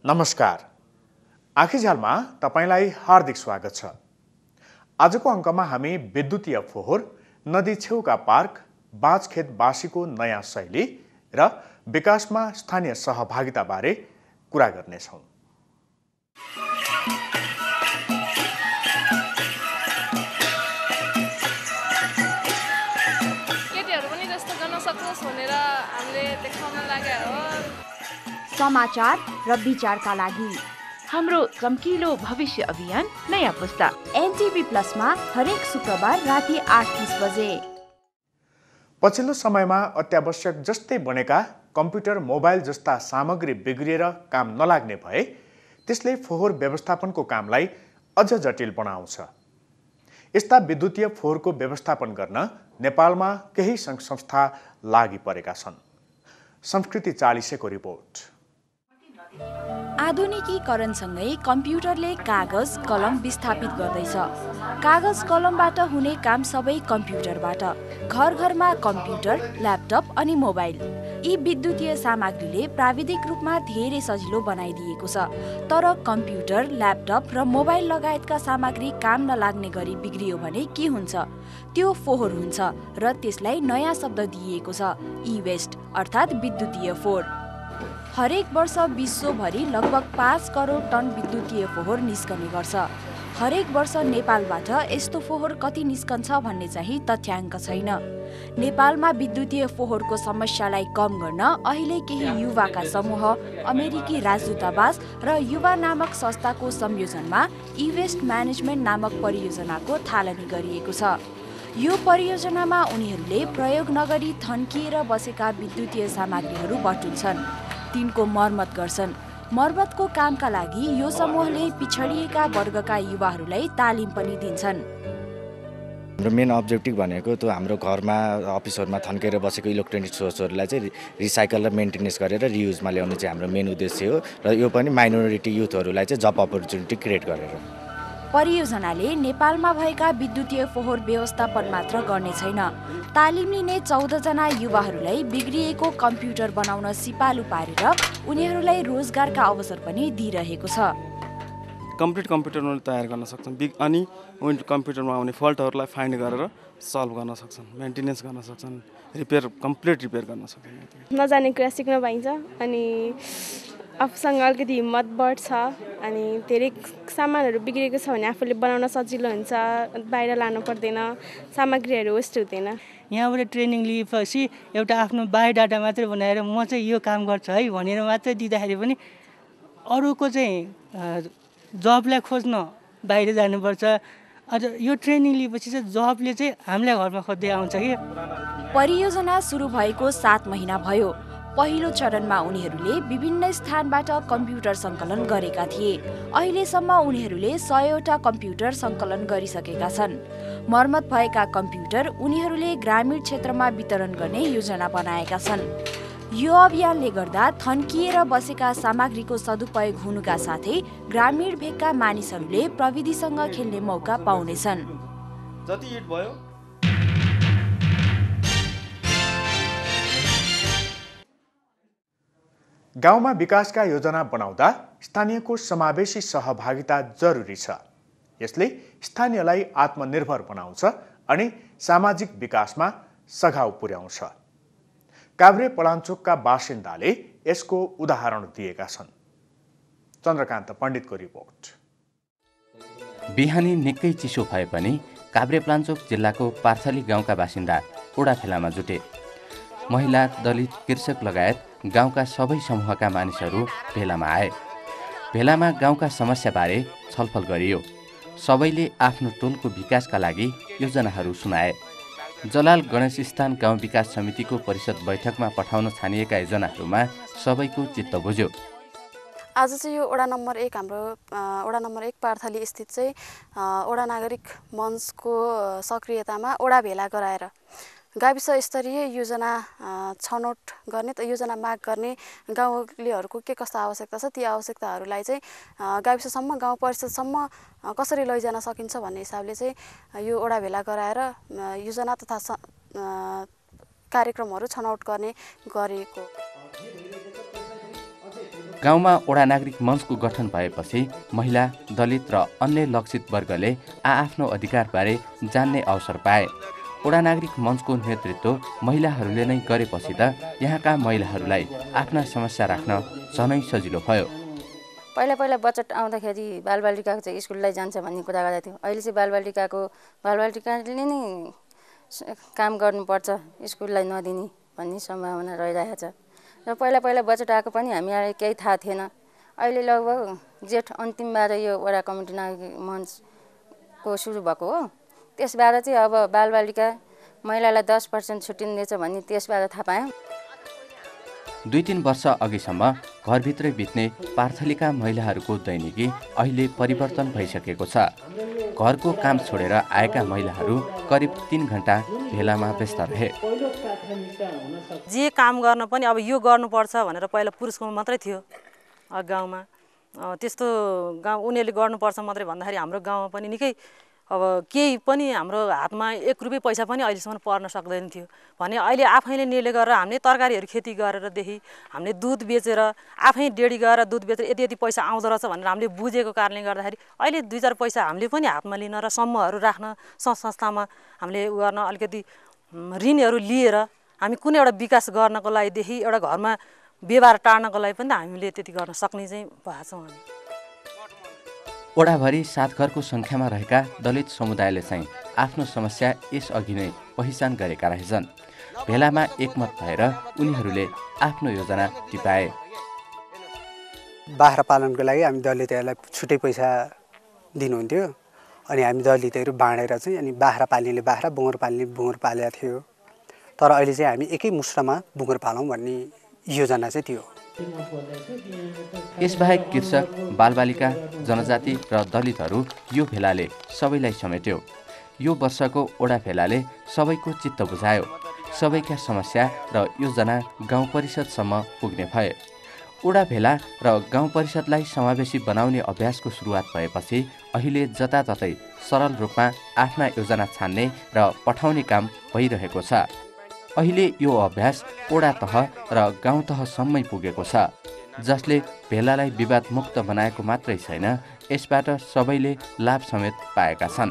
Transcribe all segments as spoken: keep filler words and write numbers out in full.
नमस्कार। आँखीझ्यालमा तपाईलाई हार्दिक स्वागत छ। आजको अङ्कमा हामी विद्युतीय फोहोर, नदी छेउका पार्क, बाँझखेतवासीको नयाँ शैली र विकासमा स्थानीय सहभागिता बारे कुरा गर्नेछौँ। केटीहरू पनि जस्तो गर्न सकोस् भनेर हामीले देखाउन लाग्यो हो। समाचार र विचारका लागि हाम्रो चम्किलो भविष्य अभियान नयाँ पुस्ता एनटिभी प्लसमा हरेक शुक्रबार राति आठ तीस बजे। पछिल्लो समयमा अत्यावश्यक जस्तै बनेका कम्प्युटर, मोबाइल जस्ता सामग्री बिग्रिएर काम नलाग्ने भए त्यसले फोहोर व्यवस्थापनको कामलाई अझ जटिल बनाउँछ। यस्ता विद्युतीय फोहोरको व्यवस्थापन गर्न नेपालमा केही सङ्घ संस्था लागि परेका छन्। संस्कृति चालिसेको रिपोर्ट। आधुनिकीकरणसँगै कम्प्युटरले कागज कलम विस्थापित गर्दैछ। कागज कलमबाट हुने काम सबै कम्प्युटरबाट। घर घरमा कम्प्युटर, ल्यापटप अनि मोबाइल, यी विद्युतीय सामग्रीले प्राविधिक रूपमा धेरै सजिलो बनाइदिएको छ। तर कम्प्युटर, ल्यापटप र मोबाइल लगायतका सामग्री काम नलाग्ने गरी बिग्रियो भने के हुन्छ? त्यो फोहोर हुन्छ र त्यसलाई नयाँ शब्द दिइएको छ, ई वेस्ट अर्थात् विद्युतीय फोहोर। हरेक वर्ष विश्वभरि लगभग पाँच करोड टन विद्युतीय फोहोर निस्कने गर्छ। हरेक वर्ष नेपालबाट यस्तो फोहोर कति निस्कन्छ भन्ने चाहिँ तथ्याङ्क छैन। नेपालमा विद्युतीय फोहोरको समस्यालाई कम गर्न अहिले केही युवाका समूह, अमेरिकी राजदूतावास र युवा नामक संस्थाको संयोजनमा ई वेस्ट म्यानेजमेन्ट नामक परियोजनाको थालनी गरिएको छ। यो परियोजनामा उनीहरूले प्रयोग नगरी थन्किएर बसेका विद्युतीय सामग्रीहरू बटुल्छन्, तिनको मर्मत गर्छन्। मर्मतको कामका लागि यो समूहले पिछडिएका वर्गका युवाहरूलाई तालिम पनि दिन्छन्। हाम्रो मेन अब्जेक्टिभ भनेको त्यो हाम्रो घरमा, अफिसहरूमा थन्केर बसेको इलेक्ट्रोनिक सोर्सहरूलाई चाहिँ रिसाइकल र मेन्टेनेन्स गरेर रियुजमा ल्याउने चाहिँ हाम्रो मेन उद्देश्य हो र यो पनि माइनोरिटी युथहरूलाई चाहिँ जब अपर्च्युनिटी क्रिएट गरेर। परियोजनाले नेपालमा भएका विद्युतीय फोहोर व्यवस्थापन मात्र गर्ने छैन, तालिम लिने चौध जना युवाहरूलाई बिग्रिएको कम्प्युटर बनाउन सिपालु पारेर उनीहरूलाई रोजगारका अवसर पनि दिइरहेको छ। कम्प्लिट कम्प्युटर उनीहरूले तयार गर्न सक्छन् अनि उनीहरू कम्प्युटरमा आउने फल्टहरूलाई फाइन्ड गरेर सल्भ गर्न सक्छन्, मेन्टेनेन्स गर्न सक्छन्, रिपेयर कम्प्लिट रिपेयर गर्न सक्छन्। नजाने कुरा सिक्न पाइन्छ अनि आफूसँग अलिकति हिम्मत बढ्छ अनि धेरै सामानहरू बिग्रेको छ भने आफूले बनाउन सजिलो हुन्छ, बाहिर लानु पर्दैन, सामग्रीहरू वेस्ट हुँदैन। यहाँबाट ट्रेनिङ लिएपछि एउटा आफ्नो बायोडाटा मात्रै बनाएर म चाहिँ यो काम गर्छु है भनेर मात्रै दिँदाखेरि पनि अरूको चाहिँ जबलाई खोज्न बाहिर जानुपर्छ। अझ यो ट्रेनिङ लिएपछि चाहिँ जबले चाहिँ हामीलाई घरमा खोज्दै आउँछ कि। परियोजना सुरु भएको सात महिना भयो। पहिलो चरणमा उनीहरूले विभिन्न स्थानबाट कम्प्युटर सङ्कलन गरेका थिए। अहिलेसम्म उनीहरूले सयवटा कम्प्युटर सङ्कलन गरिसकेका छन्। मर्मत भएका कम्प्युटर उनीहरूले ग्रामीण क्षेत्रमा वितरण गर्ने योजना बनाएका छन्। यो अभियानले गर्दा थन्किएर बसेका सामग्रीको सदुपयोग हुनुका साथै ग्रामीण भेगका मानिसहरूले प्रविधिसँग खेल्ने मौका पाउनेछन्। जति हिट भयो गाउँमा विकासका योजना बनाउँदा स्थानीयको समावेशी सहभागिता जरुरी छ। यसले स्थानीयलाई आत्मनिर्भर बनाउँछ अनि सामाजिक विकासमा सघाउ पुर्याउँछ। काभ्रे पलाञ्चोकका बासिन्दाले यसको उदाहरण दिएका छन्। चन्द्रकान्त पण्डितको रिपोर्ट। बिहानी निकै चिसो भए पनि काभ्रे पलाञ्चोक जिल्लाको पार्थली गाउँका बासिन्दा ओडाफेलामा जुटे। महिला, दलित, कृषक लगायत गाउँका सबै समूहका मानिसहरू भेलामा आए। भेलामा गाउँका समस्याबारे छलफल गरियो। सबैले आफ्नो टोलको विकासका लागि योजनाहरू सुनाए। जलाल गणेश स्थान गाउँ विकास समितिको परिषद बैठकमा पठाउन छानिएका योजनाहरूमा सबैको चित्त बुझ्यो। आज चाहिँ यो वडा नम्बर एक हाम्रो वडा नम्बर एक पार्थली स्थित चाहिँ वडा नागरिक मञ्चको सक्रियतामा वडा भेला गराएर गाविस स्तरीय योजना छनौट गर्ने, त योजना माग गर्ने, गाउँलेहरूको के कस्ता आवश्यकता छ ती आवश्यकताहरूलाई चाहिँ गाविससम्म, गाउँ परिषदसम्म कसरी लैजान सकिन्छ भन्ने हिसाबले चाहिँ यो वडा भेला गराएर योजना तथा कार्यक्रमहरू छनौट गर्ने गरेको। गाउँमा ओडा नागरिक मञ्चको गठन भएपछि महिला, दलित र अन्य लक्षित वर्गले आआफ्नो अधिकारबारे जान्ने अवसर पाए। ओडा नागरिक मञ्चको नेतृत्व महिलाहरूले नै गरेपछि त यहाँका महिलाहरूलाई आफ्ना समस्या राख्न झनै सजिलो भयो। पहिला पहिला बजेट आउँदाखेरि बालबालिकाको चाहिँ स्कुललाई जान्छ भन्ने कुरा गर्दै थियो। अहिले चाहिँ बालबालिकाको बालबालिकाले नै काम गर्नुपर्छ, स्कुललाई नदिने भन्ने सम्भावना रहिरहेको छ। र पहिला पहिला बजेट आएको पनि हामीलाई केही थाहा थिएन। अहिले लगभग जेठ अन्तिमबाट यो वडा कमिटी नागरिक मञ्चको सुरु भएको हो। त्यसबाट चाहिँ अब बालबालिका महिलालाई दस पर्सेन्ट छुट्टिँदैछ भन्ने त्यसबाट थाहा पायौँ। दुई तीन वर्ष अघिसम्म घरभित्रै बित्ने पार्थलीका महिलाहरूको दैनिकी अहिले परिवर्तन भइसकेको छ। घरको काम छोडेर आएका महिलाहरू करिब तीन घण्टा भेलामा व्यस्त रहे। जे काम गर्न पनि अब यो गर्नुपर्छ भनेर पहिला पुरुषको मात्रै थियो गाउँमा। त्यस्तो गाउँ उनीहरूले गर्नुपर्छ मात्रै भन्दाखेरि हाम्रो गाउँमा पनि निकै अब केही पनि हाम्रो हातमा एक रुपियाँ पैसा पनि अहिलेसम्म पर्न सक्दैन थियो भने अहिले आफैले निर्णय गरेर हामीले तरकारीहरू खेती गरेरदेखि हामीले दुध बेचेर आफै डेढी गएर दुध बेचेर यति यति पैसा आउँदो रहेछ भनेर हामीले बुझेको कारणले गर्दाखेरि अहिले दुई चार पैसा हामीले पनि हातमा लिन र समूहहरू राख्न सङ्घ संस्थामा हामीले उ गर्न अलिकति ऋणहरू लिएर हामी कुनै एउटा विकास गर्नको लागिदेखि एउटा घरमा व्यवहार टार्नको लागि पनि हामीले त्यति गर्न सक्ने चाहिँ भएको छौँ हामी। ओडाभरि सात घरको सङ्ख्यामा रहेका दलित समुदायले चाहिँ आफ्नो समस्या यसअघि नै पहिचान गरेका रहेछन्। भेलामा एकमत भएर उनीहरूले आफ्नो योजना टिपाए। बाख्रा पालनको लागि हामी दलितहरूलाई छुट्टै पैसा दिनुहुन्थ्यो अनि हामी दलितहरू बाँडेर चाहिँ अनि बाख्रा पाल्नेले बाख्रा, बुङ्गुर पाल्ने बुङ्गुर पालेको थियो। तर अहिले चाहिँ हामी एकै मुष्टमा बुङ्गुर पालौँ भन्ने योजना चाहिँ थियो। यसबाहेक कृषक, बालबालिका, जनजाति र दलितहरू यो भेलाले सबैलाई समेट्यो। यो वर्षको ओडा भेलाले सबैको चित्त बुझायो। सबैका समस्या र योजना गाउँ परिषदसम्म पुग्ने भए। ओडा भेला र गाउँ परिषदलाई समावेशी बनाउने अभ्यासको सुरुवात भएपछि अहिले जताततै सरल रूपमा आफ्ना योजना छान्ने र पठाउने काम भइरहेको छ। अहिले यो अभ्यास ओडा तह र गाउँ तहसम्मै पुगेको छ, जसले भेलालाई विवाद मुक्त बनाएको मात्रै छैन, यसबाट सबैले लाभ समेत पाएका छन्।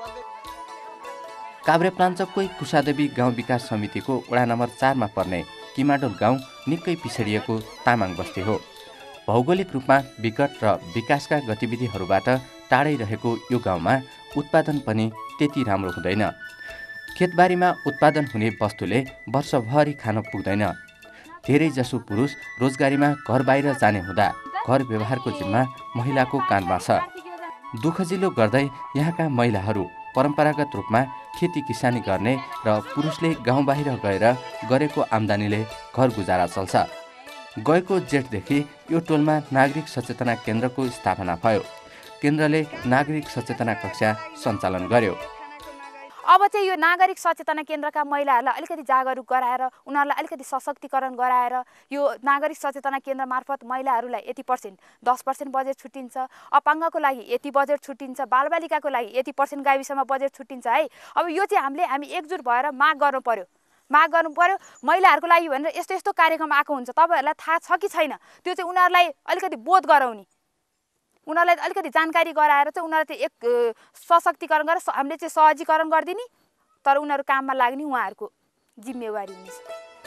काभ्रेप्लाञ्चोककै कुसादेवी गाउँ विकास समितिको वडा नम्बर चारमा पर्ने किमाडोल गाउँ निकै पिछडिएको तामाङ बस्ती हो। भौगोलिक रूपमा विकट र विकासका गतिविधिहरूबाट टाढै रहेको यो गाउँमा उत्पादन पनि त्यति राम्रो हुँदैन। खेतबारीमा उत्पादन हुने वस्तुले वर्षभरि खान पुग्दैन। धेरैजसो पुरुष रोजगारीमा घर बाहिर जाने हुँदा घर व्यवहारको जिम्मा महिलाको काँधमा छ। दुःखजिलो गर्दै यहाँका महिलाहरू परम्परागत रूपमा खेती किसानी गर्ने र पुरुषले गाउँ बाहिर गएर गरेको आम्दानीले घर गुजारा चल्छ। गएको जेठदेखि यो टोलमा नागरिक सचेतना केन्द्रको स्थापना भयो। केन्द्रले नागरिक सचेतना कक्षा सञ्चालन गर्यो। अब चाहिँ यो नागरिक सचेतना केन्द्रका महिलाहरूलाई अलिकति जागरुक गराएर उनीहरूलाई अलिकति सशक्तिकरण गराएर यो नागरिक सचेतना केन्द्र मार्फत महिलाहरूलाई यति पर्सेन्ट दस पर्सेन्ट बजेट छुट्टिन्छ, अपाङ्गको लागि यति बजेट छुट्टिन्छ, बालबालिकाको लागि यति पर्सेन्ट गाविसमा बजेट छुट्टिन्छ है। अब यो चाहिँ हामीले हामी एकजुट भएर माग गर्नु पर्यो माग गर्नु पर्यो महिलाहरूको लागि भनेर यस्तो यस्तो कार्यक्रम आएको हुन्छ, तपाईँहरूलाई थाहा छ कि छैन, त्यो चाहिँ उनीहरूलाई अलिकति बोध गराउने, उनीहरूलाई अलिकति जानकारी गराएर चाहिँ उनीहरूलाई चाहिँ एक सशक्तिकरण गरेर हामीले चाहिँ सहजीकरण गरिदिने, तर उनीहरू काममा लाग्ने उहाँहरूको जिम्मेवारी हुनेछ।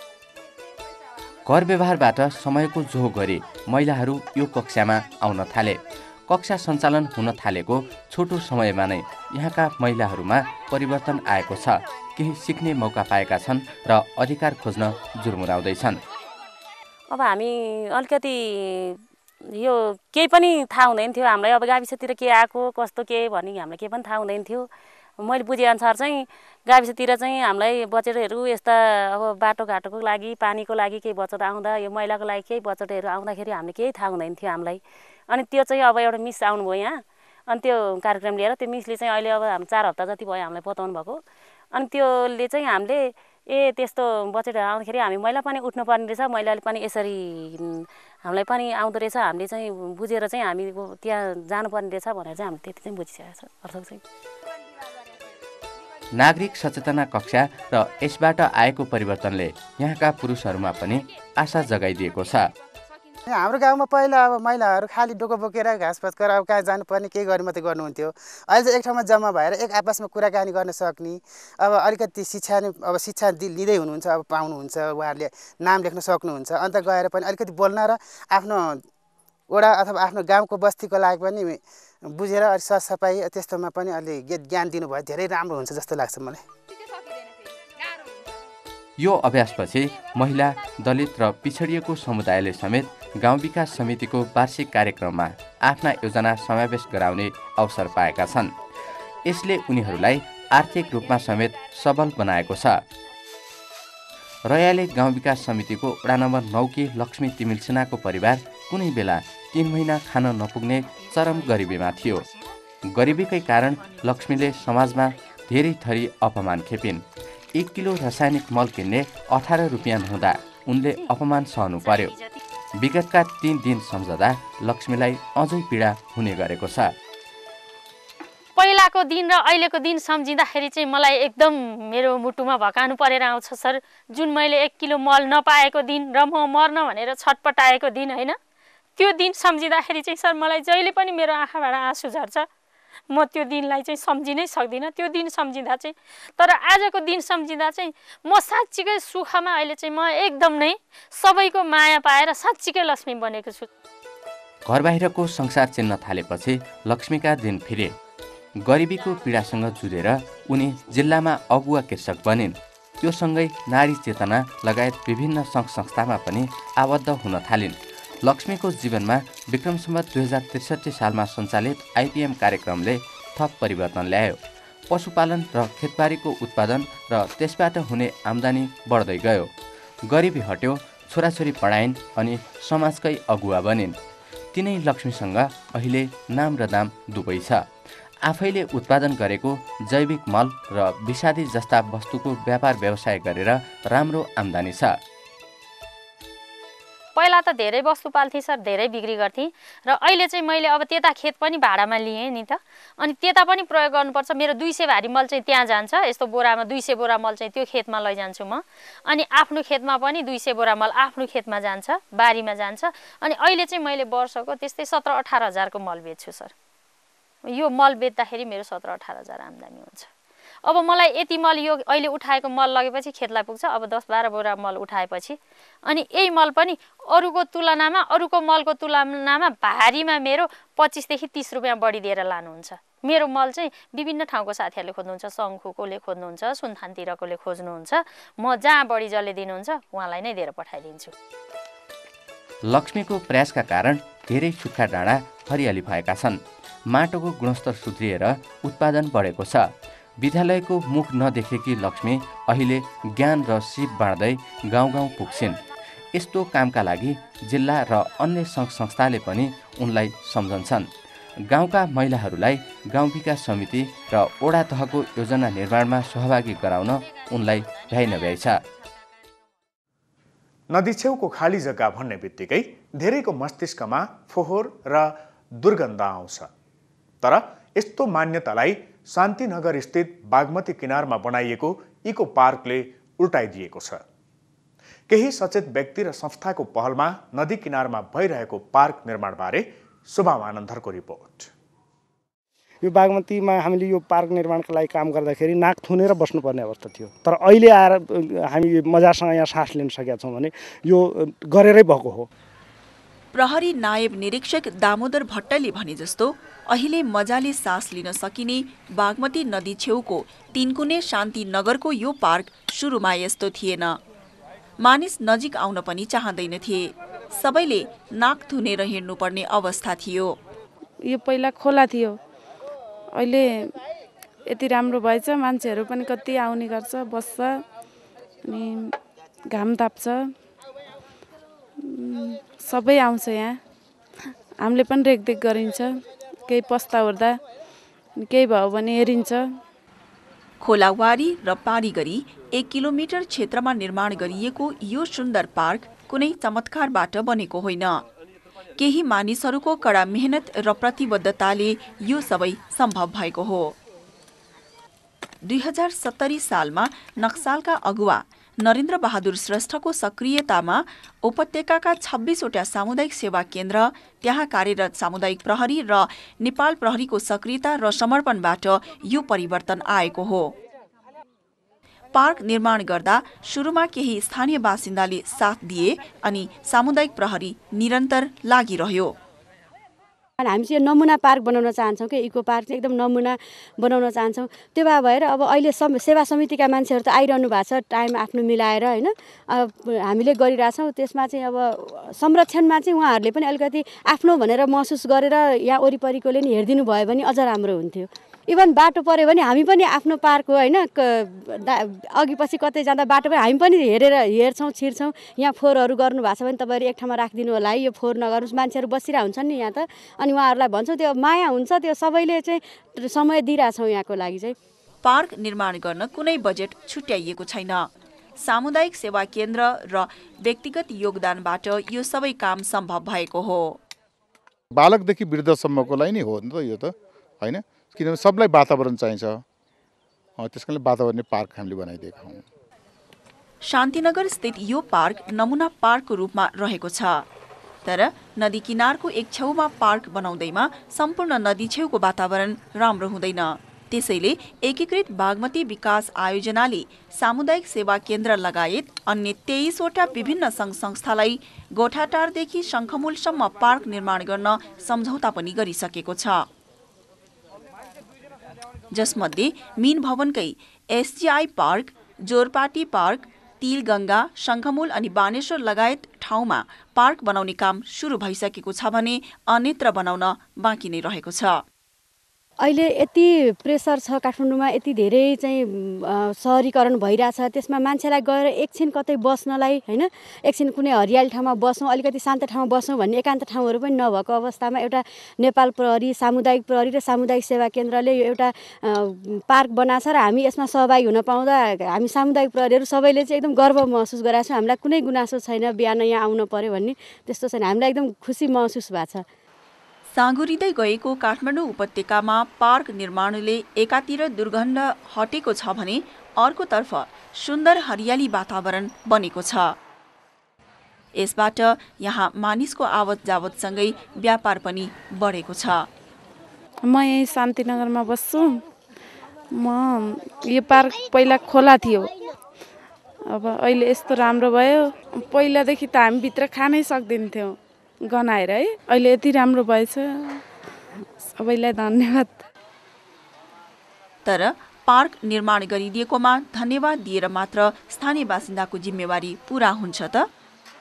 घर व्यवहारबाट समयको जोह गरी महिलाहरू यो कक्षामा आउन थाले। कक्षा सञ्चालन हुन थालेको छोटो समयमा नै यहाँका महिलाहरूमा परिवर्तन आएको छ। केही सिक्ने मौका पाएका छन् र अधिकार खोज्न जुर्मुराउँदैछन्। अब हामी अलिकति यो केही पनि थाहा हुँदैन थियो हामीलाई। अब गाविसतिर के आएको कस्तो के भन्ने हामीलाई केही पनि थाहा हुँदैन थियो। मैले बुझेअनुसार चाहिँ गाविसतिर चाहिँ हामीलाई बजेटहरू यस्ता अब बाटोघाटोको लागि पानीको लागि केही बजेट आउँदा यो महिलाको लागि केही बजेटहरू आउँदाखेरि हामीले केही थाहा हुँदैन थियो हामीलाई। अनि त्यो चाहिँ अब एउटा मिस आउनुभयो यहाँ, अनि त्यो कार्यक्रम लिएर त्यो मिसले चाहिँ अहिले अब हामी चार हप्ता जति भयो हामीलाई बताउनु भएको। अनि त्योले चाहिँ हामीले ए त्यस्तो बजेटहरू आउँदाखेरि हामी महिला पनि उठ्नुपर्ने रहेछ, महिलाले पनि यसरी हामीलाई पनि आउँदो रहेछ, हामीले चाहिँ बुझेर चाहिँ हामी त्यहाँ जानुपर्ने रहेछ भनेर चाहिँ हामीले त्यति चाहिँ बुझिसकेको छ। अर्थक चाहिँ नागरिक सचेतना कक्षा र यसबाट आएको परिवर्तनले यहाँका पुरुषहरूमा पनि आशा जगाइदिएको छ। हाम्रो गाउँमा पहिला अब महिलाहरू खाली डोको बोकेर घाँस पात गरेर अब कहाँ जानुपर्ने केही गरी मात्रै गर्नुहुन्थ्यो। अहिले चाहिँ एक ठाउँमा जम्मा भएर एक आपसमा कुराकानी गर्न सक्ने, अब अलिकति शिक्षा नै अब शिक्षा लिँदै हुनुहुन्छ, अब पाउनुहुन्छ, उहाँहरूले नाम लेख्न सक्नुहुन्छ। अन्त गएर पनि अलिकति बोल्न र आफ्नो वडा अथवा आफ्नो गाउँको बस्तीको लागि पनि बुझेर अलिक सरसफाइ त्यस्तोमा पनि अलि ज्ञान दिनुभयो धेरै राम्रो हुन्छ जस्तो लाग्छ मलाई। यो अभ्यासपछि महिला, दलित र पिछडिएको समुदायले समेत गाउँ विकास समितिको वार्षिक कार्यक्रममा आफ्ना योजना समावेश गराउने अवसर पाएका छन्। यसले उनीहरूलाई आर्थिक रूपमा समेत सबल बनाएको छ। रयाले गाउँ विकास समितिको वडा नम्बर नौ की लक्ष्मी तिमिल सिन्हाको परिवार कुनै बेला तीन महिना खान नपुग्ने चरम गरिबीमा थियो। गरिबीकै कारण लक्ष्मीले समाजमा धेरै थरी अपमान खेपिन्। एक किलो रासायनिक मल किन्ने अठार रुपियाँ हुँदा उनले अपमान सहनु पर्यो। विगतका तीन दिन सम्झदा लक्ष्मीलाई अझै पीडा हुने गरेको छ। पहिलाको दिन र अहिलेको दिन सम्झिँदाखेरि चाहिँ मलाई एकदम मेरो मुटुमा भकानु परेर आउँछ सर। जुन मैले एक किलो मल नपाएको दिन र म मर्न भनेर छटपटाएको दिन होइन, त्यो दिन सम्झिँदाखेरि चाहिँ सर मलाई जहिले पनि मेरो आँखाबाट आँसु झर्छ। म त्यो दिनलाई चाहिँ सम्झिनै सक्दिनँ। त्यो दिन सम्झिँदा चाहिँ, तर आजको दिन सम्झिँदा चाहिँ म साँच्चीकै सुखमा अहिले चाहिँ म एकदम नै सबैको माया पाएर साँच्चीकै लक्ष्मी बनेको छु। घर बाहिरको संसार चिन्न थालेपछि लक्ष्मीका दिन फिरे। गरिबीको पीडासँग जुझेर उनी जिल्लामा अगुवा कृषक बनिन्। यो सँगै नारी चेतना लगायत विभिन्न सङ्घ संस्थामा पनि आबद्ध हुन थालिन्। लक्ष्मीको जीवनमा विक्रम सम्वत दुई हजार त्रिसठी सालमा सञ्चालित आइपिएम कार्यक्रमले थप परिवर्तन ल्यायो। पशुपालन र खेतबारीको उत्पादन र त्यसबाट हुने आम्दानी बढ्दै गयो। गरिबी हट्यो, छोराछोरी पढाइन् अनि समाजकै अगुवा बनिन्। तिनै लक्ष्मीसँग अहिले नाम र दाम दुवै छ। आफैले उत्पादन गरेको जैविक मल र विषादी जस्ता वस्तुको व्यापार व्यवसाय गरेर राम्रो आम्दानी छ। पहिला त धेरै वस्तु पाल्थेँ सर, धेरै बिक्री गर्थेँ र अहिले चाहिँ मैले अब त्यता खेत पनि भाडामा लिएँ नि त। अनि त्यता पनि प्रयोग गर्नुपर्छ। मेरो दुई सय भारी मल चाहिँ त्यहाँ जान्छ। यस्तो बोरामा दुई सय बोरा मल चाहिँ त्यो खेतमा लैजान्छु म। अनि आफ्नो खेतमा पनि दुई सय बोरा मल आफ्नो खेतमा जान्छ, बारीमा जान्छ। अनि अहिले चाहिँ मैले वर्षको त्यस्तै सत्र अठार हजारको मल बेच्छु सर। यो मल बेच्दाखेरि मेरो सत्र अठार हजार आम्दानी हुन्छ। अब मलाई यति मल यो अहिले उठाएको मल लगेपछि खेतलाई पुग्छ। अब दस बाह्र बोरा मल उठाएपछि अनि यही मल पनि अरूको तुलनामा अरूको मलको तुलनामा भारीमा मेरो पच्चिसदेखि तिस रुपियाँ बढी दिएर लानुहुन्छ। मेरो मल चाहिँ विभिन्न ठाउँको साथीहरूले खोज्नुहुन्छ, शङ्खुकोले खोज्नुहुन्छ, सुनथानतिरकोले खोज्नुहुन्छ। म जहाँ बढी जसले दिनुहुन्छ उहाँलाई नै दिएर पठाइदिन्छु। लक्ष्मीको प्रयासका कारण धेरै सुक्खा डाँडा हरियाली भएका छन्। माटोको गुणस्तर सुध्रिएर उत्पादन बढेको छ। विद्यालयको मुख नदेखेकी लक्ष्मी अहिले ज्ञान र सिप बाँड्दै गाउँ गाउँ पुग्छिन्। यस्तो कामका लागि जिल्ला र अन्य सङ्घ संस्थाले पनि उनलाई सम्झन्छन्। गाउँका महिलाहरूलाई गाउँ विकास समिति र वडा तहको योजना निर्माणमा सहभागी गराउन उनलाई भ्याइ नभ्याइ छ। नदी छेउको खाली जग्गा भन्ने बित्तिकै धेरैको मस्तिष्कमा फोहोर र दुर्गन्ध आउँछ। तर यस्तो मान्यतालाई शान्तिनगर स्थित बागमती किनारमा बनाइएको इको पार्कले उल्टाइदिएको छ। केही सचेत व्यक्ति र संस्थाको पहलमा नदी किनारमा भइरहेको पार्क निर्माणबारे शुभम आनन्दरको रिपोर्ट। यो बागमतीमा हामीले यो पार्क निर्माणको लागि काम गर्दाखेरि नाक थुनेर बस्नुपर्ने अवस्था थियो। तर अहिले आएर हामी मजासँग यहाँ सास लिन सकेका छौँ भने यो गरेरै भएको हो। प्रहरी नायब निरीक्षक दामोदर भट्टले भने जस्तो अहिले मजाले सास लिन सकिने बागमती नदी छेउको तीनकुने शान्तिनगरको यो पार्क सुरुमा यस्तो थिएन। मानिस नजिक आउन पनि चाहँदैनथे। सबैले नाक थुनेर हिँड्नुपर्ने अवस्था थियो। यो पहिला खोला थियो, अहिले यति राम्रो भएछ। मान्छेहरू पनि कति आउने गर्छ, बस्छ अनि घाम ताप्छ, सबै आउँछ यहाँ। हामीले पनि रेखदेख गरिन्छ, केही पस्ता ओर्दा केही भयो भने हेरिन्छ। खोलावारी र पारी गरी एक किलोमिटर क्षेत्रमा निर्माण गरिएको यो सुन्दर पार्क कुनै चमत्कारबाट बनेको होइन। केही मानिसहरूको कडा मेहनत र प्रतिबद्धताले यो सबै सम्भव भएको हो। दुई हजार सत्तरी सालमा नक्सालका अगुवा नरेन्द्र बहादुर श्रेष्ठको सक्रियतामा उपत्यकाका छब्बीसवटा सामुदायिक सेवा केन्द्र, त्यहाँ कार्यरत सामुदायिक प्रहरी र नेपाल प्रहरीको सक्रियता र समर्पणबाट यो परिवर्तन आएको हो। पार्क निर्माण गर्दा सुरुमा केही स्थानीय बासिन्दाले साथ दिए अनि सामुदायिक प्रहरी निरन्तर लागिरह्यो। हामी चाहिँ नमुना पार्क बनाउन चाहन्छौँ कि इको पार्क चाहिँ एकदम नमुना बनाउन चाहन्छौँ। त्यो भए भएर अब अहिले सम सेवा समितिका मान्छेहरू त आइरहनु भएको छ, टाइम आफ्नो मिलाएर होइन अब हामीले गरिरहेछौँ। त्यसमा चाहिँ अब संरक्षणमा चाहिँ उहाँहरूले पनि अलिकति आफ्नो भनेर महसुस गरेर यहाँ वरिपरिकोले नि हेरिदिनु भयो भने अझ राम्रो हुन्थ्यो। इभन बाटो पऱ्यो भने हामी पनि आफ्नो पार्क हो होइन, अघि पछि कतै जाँदा बाटो पनि हामी पनि हेरेर हेर्छौँ छिर्छौँ। यहाँ फोहोरहरू गर्नु भएको छ भने तपाईँहरू एक ठाउँमा राखिदिनु होला है, यो फोहोर नगर्नुहोस्। मान्छेहरू बसिरहेको हुन्छन् नि यहाँ त, अनि उहाँहरूलाई भन्छौँ त्यो माया हुन्छ, त्यो सबैले चाहिँ समय दिइरहेछौँ यहाँको लागि चाहिँ। पार्क निर्माण गर्न कुनै बजेट छुट्याइएको छैन। सामुदायिक सेवा केन्द्र र व्यक्तिगत योगदानबाट यो सबै काम सम्भव भएको हो। बालकदेखि वृद्धसम्मको लागि नै हो नि त यो त होइन, किनभने सबलाई वातावरण चाहिन्छ, त्यसकारण वातावरणीय पार्क हामीले बनाइदिएका हौँ। शान्तिनगर स्थित यो पार्क नमुना पार्कको रूपमा रहेको छ, तर नदी किनारको एक छेउमा पार्क बनाउँदैमा सम्पूर्ण नदी छेउको वातावरण राम्रो हुँदैन। त्यसैले एकीकृत बागमती विकास आयोजनाले सामुदायिक सेवा केन्द्र लगायत अन्य तेइसवटा विभिन्न सङ्घ संस्थालाई गोठाटारदेखि शङ्खमूलसम्म पार्क निर्माण गर्न सम्झौता पनि गरिसकेको छ, जसमध्ये मीन भवनकै SGI park, Jorpati park, Tilganga, Shankhamul अनि बानेश्वर लगायत ठाउँमा पार्क बनाउने काम सुरु भइसकेको छ भने अन्यत्र बनाउन बाँकी नै रहेको छ। अहिले यति प्रेसर छ काठमाडौँमा, यति धेरै चाहिँ सहरीकरण भइरहेछ, त्यसमा मान्छेलाई गएर एकछिन कतै बस्नलाई होइन, एकछिन कुनै हरियाली ठाउँमा बस्छौँ, अलिकति शान्त ठाउँमा बस्छौँ भन्ने एकान्त ठाउँहरू पनि नभएको अवस्थामा एउटा नेपाल प्रहरी, सामुदायिक प्रहरी र सामुदायिक सेवा केन्द्रले एउटा पार्क बनाएको छ र हामी यसमा सहभागी हुन पाउँदा हामी सामुदायिक प्रहरीहरू सबैले चाहिँ एकदम गर्व महसुस गरेका छौँ। हामीलाई कुनै गुनासो छैन बिहान यहाँ आउनु पर्यो भन्ने, त्यस्तो छैन। हामीलाई एकदम खुसी महसुस भएको छ। साँगुरिँदै गएको काठमाडौँ उपत्यकामा पार्क निर्माणले एकातिर दुर्गन्ध हटेको छ भने अर्कोतर्फ सुन्दर हरियाली वातावरण बनेको छ। यसबाट यहाँ मानिसको आवत जावतसँगै व्यापार पनि बढेको छ। म यही शान्तिनगरमा बस्छु। म यो पार्क पहिला खोला थियो, अब अहिले यस्तो राम्रो भयो। पहिलादेखि त हामी भित्र खानै सक्दैनथ्यौँ गनाएर है, अहिले यति राम्रो भएछ, सबैलाई धन्यवाद। तर पार्क निर्माण गरिदिएकोमा धन्यवाद दिएर मात्र स्थानीय बासिन्दाको जिम्मेवारी पूरा हुन्छ त?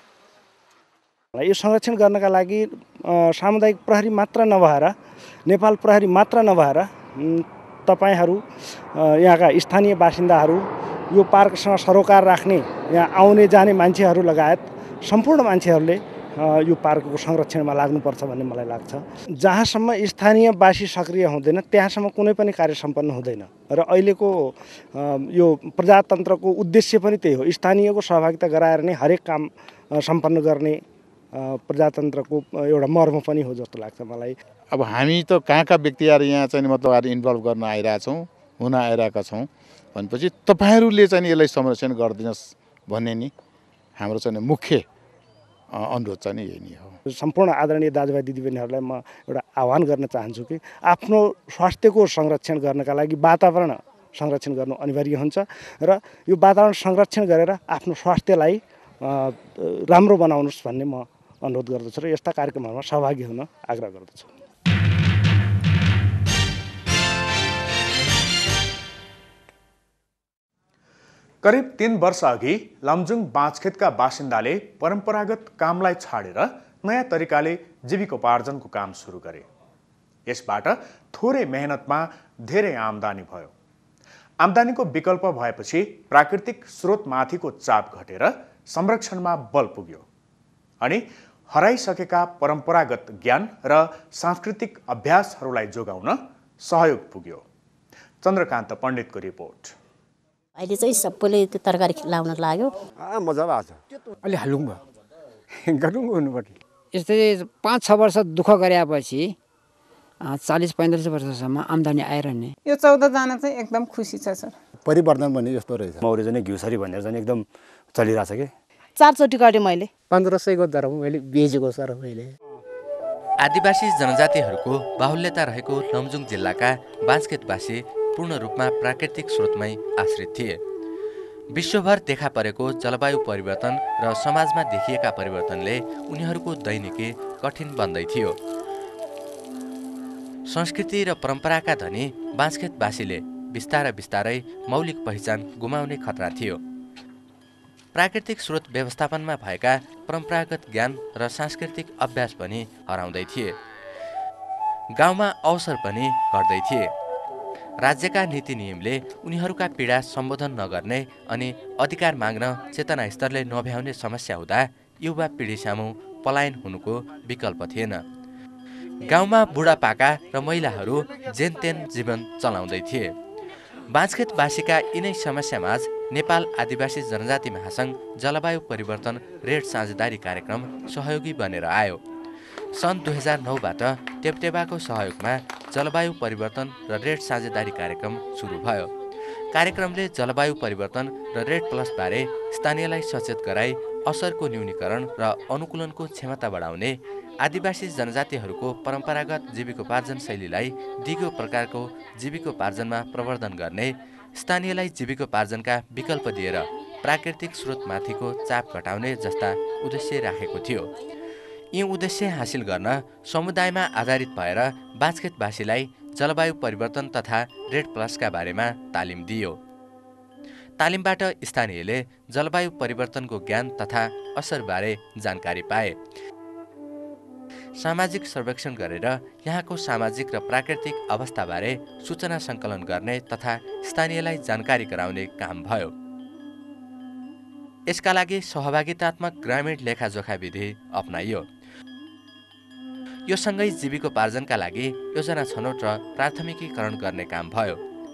यो संरक्षण गर्नका लागि सामुदायिक प्रहरी मात्र नभएर, नेपाल प्रहरी मात्र नभएर तपाईहरू यहाँका स्थानीय बासिन्दाहरू, यो पार्कसँग सरोकार राख्ने यहाँ आउने जाने मान्छेहरू लगायत सम्पूर्ण मान्छेहरूले यो पार्कको संरक्षणमा लाग्नुपर्छ भन्ने मलाई लाग्छ। जहाँसम्म स्थानीयवासी सक्रिय हुँदैन त्यहाँसम्म कुनै पनि कार्य सम्पन्न हुँदैन र अहिलेको यो प्रजातन्त्रको उद्देश्य पनि त्यही हो, स्थानीयको सहभागिता गराएर नै हरेक काम सम्पन्न गर्ने प्रजातन्त्रको एउटा मर्म पनि हो जस्तो लाग्छ मलाई। अब हामी त कहाँ कहाँ व्यक्तिहरू यहाँ चाहिँ मतलब इन्भल्भ गर्न आइरहेछौँ, हुन आइरहेका छौँ भनेपछि तपाईँहरूले चाहिँ यसलाई संरक्षण गरिदिनुहोस् भन्ने नि हाम्रो चाहिँ मुख्य अनुरोध चाहिँ यही नै हो। सम्पूर्ण आदरणीय दाजुभाइ दिदीबहिनीहरूलाई म एउटा आह्वान गर्न चाहन्छु कि आफ्नो स्वास्थ्यको संरक्षण गर्नका लागि वातावरण संरक्षण गर्नु अनिवार्य हुन्छ र यो वातावरण संरक्षण गरेर आफ्नो स्वास्थ्यलाई राम्रो बनाउनुहोस् भन्ने म अनुरोध गर्दछु र यस्ता कार्यक्रमहरूमा सहभागी हुन आग्रह गर्दछु। करिब तीन वर्ष अघि लमजुङ बाँचखेतका बासिन्दाले परम्परागत कामलाई छाडेर नयाँ तरिकाले जीविकोपार्जनको काम सुरु गरे। यसबाट थोरै मेहनतमा धेरै आम्दानी भयो। आम्दानीको विकल्प भएपछि प्राकृतिक स्रोतमाथिको चाप घटेर संरक्षणमा बल पुग्यो अनि हराइसकेका परम्परागत ज्ञान र सांस्कृतिक अभ्यासहरूलाई जोगाउन सहयोग पुग्यो। चन्द्रकान्त पण्डितको रिपोर्ट। अहिले चाहिँ सबैले त्यो तरकारी लाउन लाग्यो। मजा आएको छ। अलि हालुङ भयो, गरौँ हुनुपर्ने। यस्तै पाँच छ वर्ष दुःख गरेपछि चालिस पैँतालिस वर्षसम्म आम्दानी आइरहने। यो चौधजना चाहिँ एकदम खुसी छ सर। परिवर्तन भन्ने जस्तो रहेछ। मौरी चाहिँ घिउसरी भनेर चाहिँ एकदम चलिरहेछ कि चारचोटि काटेँ मैले। पन्ध्र सयको दरमा मैले बेचेको सर मैले। आदिवासी जनजातिहरूको बाहुल्यता रहेको लमजुङ जिल्लाका बाँसखेतवासी पूर्ण रूपमा प्राकृतिक स्रोतमै आश्रित थिए। विश्वभर देखा परेको जलवायु परिवर्तन र समाजमा देखिएका परिवर्तनले उनीहरूको दैनिकी कठिन बन्दै थियो। संस्कृति र परम्पराका धनी बाँसखेतवासीले बिस्तारै बिस्तारै मौलिक पहिचान गुमाउने खतरा थियो। प्राकृतिक स्रोत व्यवस्थापनमा भएका परम्परागत ज्ञान र सांस्कृतिक अभ्यास पनि हराउँदै थिए। गाउँमा अवसर पनि घट्दै थिए। राज्यका नीति नियमले उनीहरूका पीडा सम्बोधन नगर्ने अनि अधिकार माग्न चेतना स्तरले नभ्याउने समस्या हुँदा युवा पिँढी सामु पलायन हुनुको विकल्प थिएन। गाउँमा बुढापाका र महिलाहरू जेनतेन जीवन चलाउँदै थिए। बाँसखेतवासीका यिनै समस्यामाझ नेपाल आदिवासी जनजाति महासङ्घ जलवायु परिवर्तन रेड साझेदारी कार्यक्रम सहयोगी बनेर आयो। सन् दुई हजार नौबाट टेपटेपाको सहयोगमा जलवायु परिवर्तन र रेड साझेदारी कार्यक्रम सुरु भयो। कार्यक्रमले जलवायु परिवर्तन र रेड प्लसबारे स्थानीयलाई सचेत गराई असरको न्यूनीकरण र अनुकूलनको क्षमता बढाउने, आदिवासी जनजातिहरूको परम्परागत जीविकोपार्जन शैलीलाई दिगो प्रकारको जीविकोपार्जनमा प्रवर्धन गर्ने, स्थानीयलाई जीविकोपार्जनका विकल्प दिएर प्राकृतिक स्रोतमाथिको चाप घटाउने जस्ता उद्देश्य राखेको थियो। यी उद्देश्य हासिल गर्न समुदायमा आधारित भएर बाँसखेतवासीलाई जलवायु परिवर्तन तथा रेड प्लसका बारेमा तालिम दियो। तालिमबाट स्थानीयले जलवायु परिवर्तनको ज्ञान तथा असरबारे जानकारी पाए। सामाजिक सर्वेक्षण गरेर यहाँको सामाजिक र प्राकृतिक अवस्थाबारे सूचना सङ्कलन गर्ने तथा स्थानीयलाई जानकारी गराउने काम भयो। यसका लागि सहभागितात्मक ग्रामीण लेखाजोखा विधि अपनाइयो। यो सँगै जीविकोपार्जनका लागि योजना छनौट र प्राथमिकीकरण गर्ने काम भयो।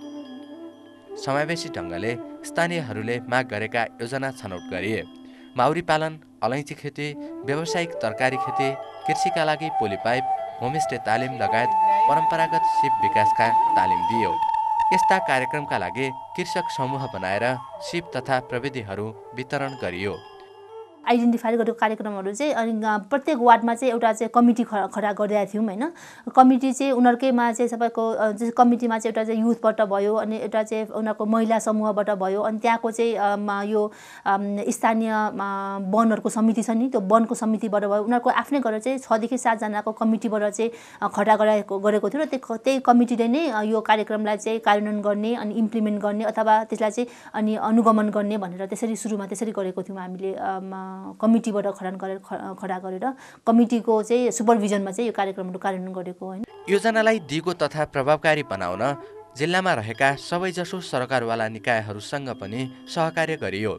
समावेशी ढङ्गले स्थानीयहरूले माग गरेका योजना छनौट गरिए। माउरी पालन, अलैँची खेती, व्यावसायिक तरकारी खेती, कृषिका लागि पोली पाइप, होमस्टे तालिम लगायत परम्परागत सिप विकासका तालिम दियो। यस्ता कार्यक्रमका लागि कृषक समूह बनाएर सिप तथा प्रविधिहरू वितरण गरियो। आइडेन्टिफाई गरेको कार्यक्रमहरू चाहिँ अनि प्रत्येक वार्डमा चाहिँ एउटा चाहिँ कमिटी खडा गरिरहेको थियौँ होइन। कमिटी चाहिँ उनीहरूकैमा चाहिँ सबैको कमिटीमा चाहिँ एउटा चाहिँ युथबाट भयो, अनि एउटा चाहिँ उनीहरूको महिला समूहबाट भयो, अनि त्यहाँको चाहिँ यो स्थानीय वनहरूको समिति छ नि, त्यो वनको समितिबाट भयो। उनीहरूको आफ्नै गरेर चाहिँ छदेखि सातजनाको कमिटीबाट चाहिँ खडा गराएको गरेको थियो र त्यो त्यही कमिटीले नै यो कार्यक्रमलाई चाहिँ कार्यान्वयन गर्ने अनि इम्प्लिमेन्ट गर्ने अथवा त्यसलाई चाहिँ अनि अनुगमन गर्ने भनेर त्यसरी सुरुमा त्यसरी गरेको थियौँ हामीले। कमिटीबाट खडा गरेर खडा गरेर कमिटीको चाहिँ सुपरभिजनमा चाहिँ यो कार्यक्रमहरू कार्यान्वयन गरेको होइन। योजनालाई दिगो तथा प्रभावकारी बनाउन जिल्लामा रहेका सबैजसो सरकारवाला निकायहरूसँग पनि सहकार्य गरियो।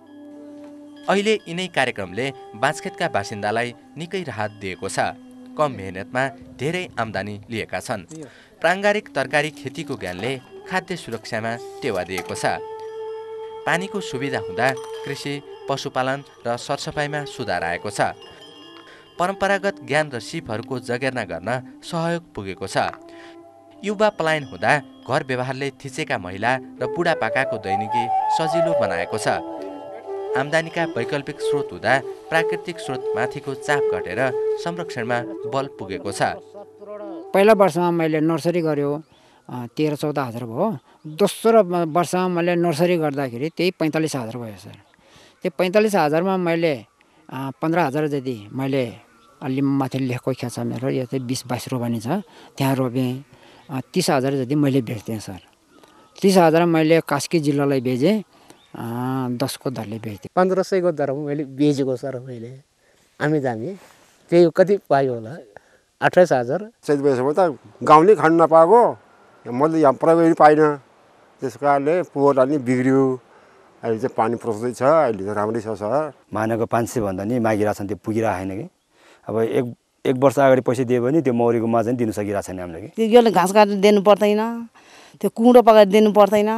अहिले यिनै कार्यक्रमले बाँसखेतका बासिन्दालाई निकै राहत दिएको छ। कम मेहनतमा धेरै आम्दानी लिएका छन्। प्राङ्गारिक तरकारी खेतीको ज्ञानले खाद्य सुरक्षामा टेवा दिएको छ। पानीको सुविधा हुँदा कृषि, पशुपालन र सरसफाइमा सुधार आएको छ। परम्परागत ज्ञान र सिपहरूको जगेर्ना गर्न सहयोग पुगेको छ। युवा पलायन हुँदा घर व्यवहारले थिचेका महिला र बुढापाकाको दैनिकी सजिलो बनाएको छ। आम्दानीका वैकल्पिक स्रोत हुँदा प्राकृतिक स्रोतमाथिको चाप घटेर संरक्षणमा बल पुगेको छ। पहिला वर्षमा मैले नर्सरी गर्यो तेह्र चौध हजार भयो। दोस्रो वर्षमा मैले नर्सरी गर्दाखेरि त्यही पैँतालिस हजार भयो सर। त्यो पैँतालिस हजारमा मैले पन्ध्र हजार जति मैले अलि माथि लेखको इच्छा छ मेरो, यो चाहिँ बिस बाइस रोपनी छ, त्यहाँ रोपेँ। तिस हजार जति मैले बेच्थेँ सर। तिस हजार मैले कास्की जिल्लालाई बेचेँ, दसको दरले बेच्थेँ। पन्ध्र सयको दरमा मैले बेचेको सर मैले। आमी दामी त्यही कति पायो होला, अठाइस हजार। चैत वर्षमा त गाउँले खानु नपाएको, मैले यहाँ प्रयोग पाइनँ, त्यस कारणले पोहोर अनि बिग्रियो। अहिले चाहिँ पानी प्रशस्तै छ, अहिले त राम्रै छ सर। मानेको पाँच सय भन्दा नि मागिरहेको छन्, त्यो पुगिरहेको छैन कि। अब एक एक वर्ष अगाडि पैसा दियो भने त्यो मौरीको माछा चाहिँ दिनु सकिरहेको छैन हामीले कि। यसले घाँस काटेर दिनु पर्दैन, त्यो कुँडो पकाएर दिनु पर्दैन।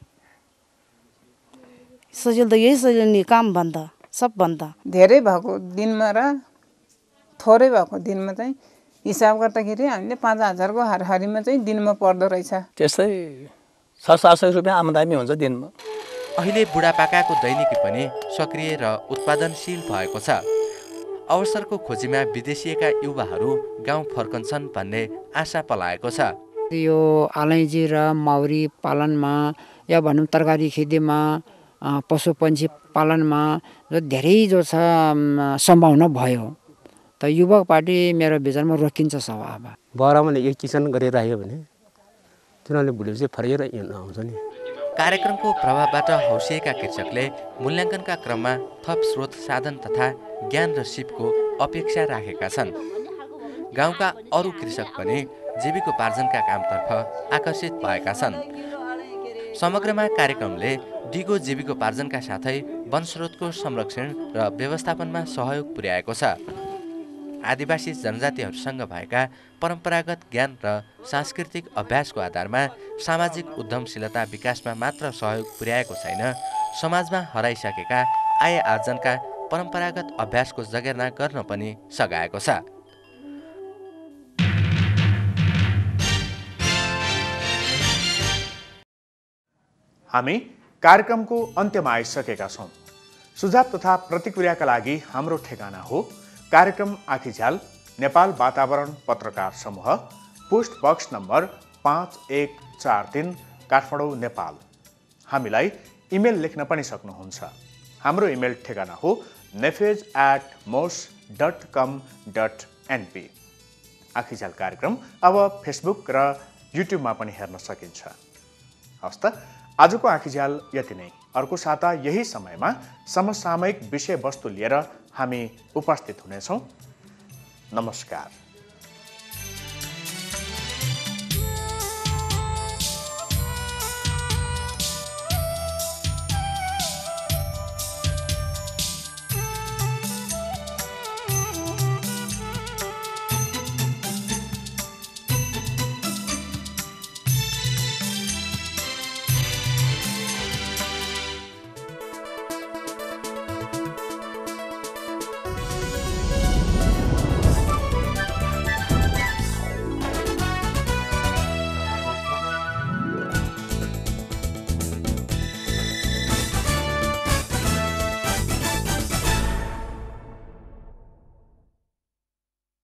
सजिलो त यही सजिलो नि कामभन्दा सबभन्दा। धेरै भएको दिनमा र थोरै भएको दिनमा चाहिँ हिसाब गर्दाखेरि हामीले पाँच हजारको हारहारीमा चाहिँ दिनमा पर्दो रहेछ। त्यस्तै छ सात सय रुपियाँ आमदानी हुन्छ दिनमा। अहिले बुढापाकाको दैनिकी पनि सक्रिय र उत्पादनशील भएको छ। अवसरको खोजीमा विदेशिएका युवाहरू गाउँ फर्कन्छन् भन्ने आशा पलाएको छ। यो अलैँची र मौरी पालनमा या भनौँ तरकारी खेतीमा पशुपन्छी पालनमा जो धेरै जो छ सम्भावना भयो त युवक पार्टी मेरो विचारमा रोकिन्छ स्वभाव। बरामा एक किसान गरिराख्यो भने तिनीहरूले भोलिपछि फर्केर आउँछ नि। कार्यक्रमको प्रभावबाट हौसिएका कृषकले मूल्याङ्कनका क्रममा थप स्रोत साधन तथा ज्ञान र सिपको अपेक्षा राखेका छन्। गाउँका अरू कृषक पनि जीविकोपार्जनका कामतर्फ आकर्षित भएका छन्। समग्रमा कार्यक्रमले डिगो जीविकोपार्जनका साथै वनस्रोतको संरक्षण र व्यवस्थापनमा सहयोग पुर्याएको छ। आदिवासी जनजातिहरूसँग भएका परम्परागत ज्ञान र सांस्कृतिक अभ्यासको आधारमा सामाजिक उद्यमशीलता विकासमा मात्र सहयोग पुर्याएको छैन, समाजमा हराइसकेका आय आर्जनका परम्परागत अभ्यासको जगेर्ना गर्न पनि सघाएको छ। हामी कार्यक्रमको अन्त्यमा आइसकेका छौँ। सुझाव तथा प्रतिक्रियाका लागि हाम्रो ठेगाना हो कार्यक्रम आँखीझ्याल, नेपाल वातावरण पत्रकार समूह, पोस्ट बक्स नम्बर पाँच एक चार तिन, काठमाडौँ, नेपाल। हामीलाई इमेल लेख्न पनि सक्नुहुन्छ। हाम्रो इमेल ठेगाना हो नेफेज at mos dot com dot NP. आँखीझ्याल कार्यक्रम अब फेसबुक र युट्युबमा पनि हेर्न सकिन्छ। हवस् त, आजको आँखीझ्याल यति नै। अर्को साता यही समयमा समसामयिक विषयवस्तु लिएर हामी उपस्थित हुनेछौँ। नमस्कार।